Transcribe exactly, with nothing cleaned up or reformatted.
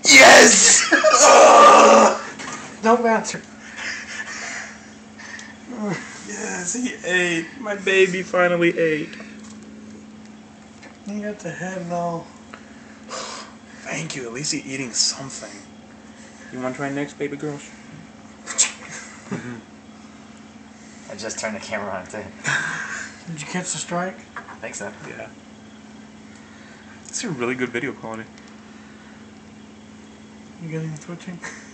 Yes! Don't bounce her. Yes, he ate. My baby finally ate. You got the head and all. Thank you. At least he's eating something. You want to try next, baby girls? I just turned the camera on too. Did you catch the strike? I think so. Yeah. It's a really good video quality. You got him twitching?